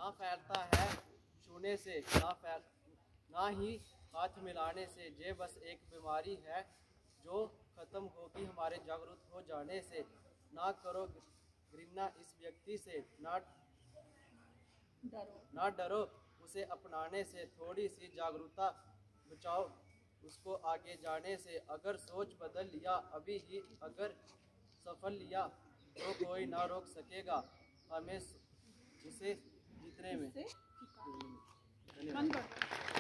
ना फैलता है छूने से, ना ही हाथ मिलाने से। ये बस एक बीमारी है जो ख़त्म होगी हमारे जागरूक हो जाने से। ना करो घृणा इस व्यक्ति से, ना डरो उसे अपनाने से। थोड़ी सी जागरूकता बचाओ उसको आगे जाने से। अगर सोच बदल लिया अभी ही, अगर सफल लिया तो कोई ना रोक सकेगा हमें उसे जीतने में।